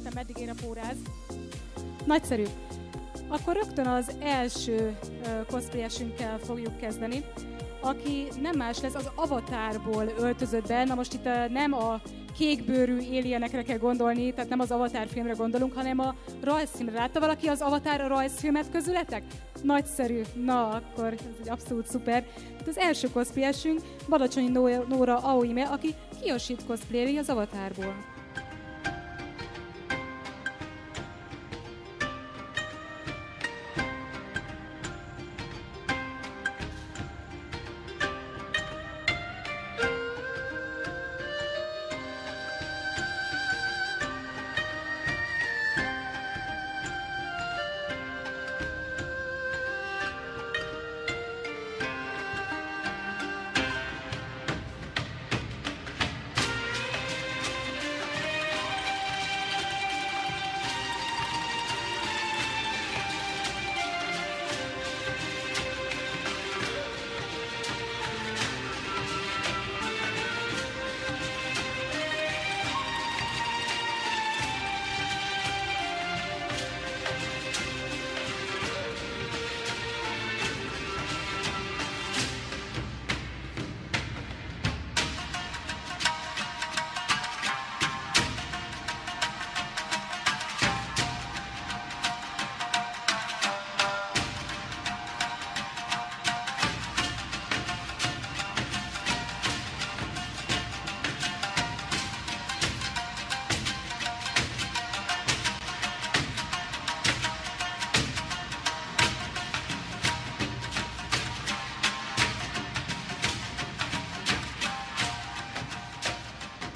értem, meddig ér a póráz. Nagyszerű. Akkor rögtön az első cosplayesünkkel fogjuk kezdeni, aki nem más lesz, az Avatarból öltözött be. Na most itt nem a kékbőrű alienekre kell gondolni, tehát nem az Avatar filmre gondolunk, hanem a rajzfilmre. Látta valaki az Avatar rajzfilmet közületek? Nagyszerű. Na, akkor ez egy abszolút szuper. Tehát az első cosplayesünk Badacsonyi Nóra Aoime, aki Kiyoshit cosplayeli az Avatarból.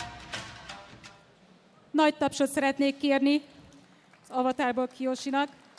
Nagy tapsot szeretnék kérni az Avatarból Kiyoshinak.